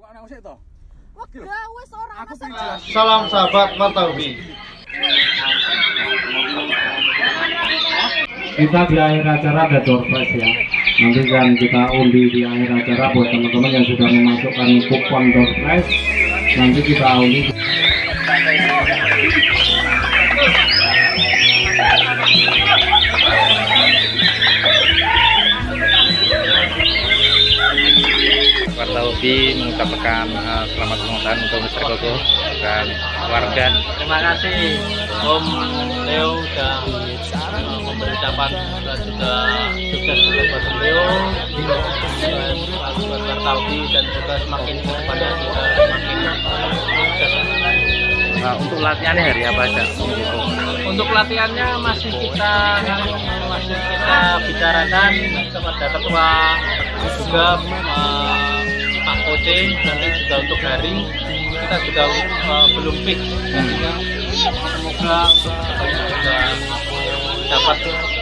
Salam sahabat Martaubi. Kita di akhir acara ada door prize ya. Nanti kan kita undi di akhir acara buat teman-teman yang sudah memasukkan kupon door prize. Nanti kita undi. Martaubi mengucapkan selamat ulang tahun untuk Mr. Koko dan keluarga. Terima kasih Om Leo sudah memberi ucapan juga sukses buat beliau dan buat Martaubi dan juga semakin kepada juga semakin sukses. Untuk latihannya hari apa aja? Untuk latihannya masih kita bicarakan kepada ketua juga Pak Koce, nanti juga untuk hari kita juga belum fix, semoga juga dapat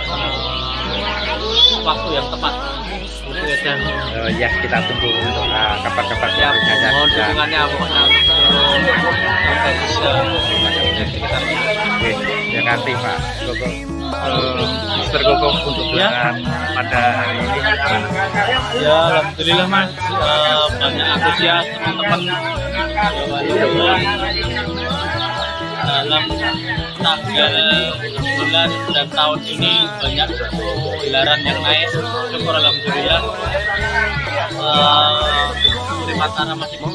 waktu yang tepat. Dan ya kita tunggu untuk kabar-kabar ya, mohon dukungannya pokoknya terima kasih Pak Koko. Mr. Koko untuk dengan pada hari ini. Ya alhamdulillah Mas, banyak antusias teman-teman dalam tanggal bulan dan tahun ini banyak gelaran yang naik, syukur alhamdulillah. Terima kasih masih bisa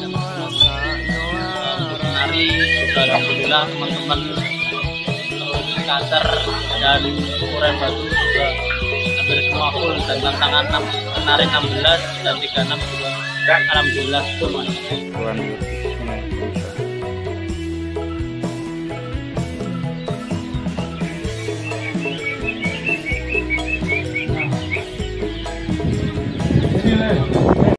menari juga alhamdulillah teman-teman Kanter dan Kuren Batu juga hampir semua full dan tantangan menari 16 dan 36 juga alhamdulillah semuanya.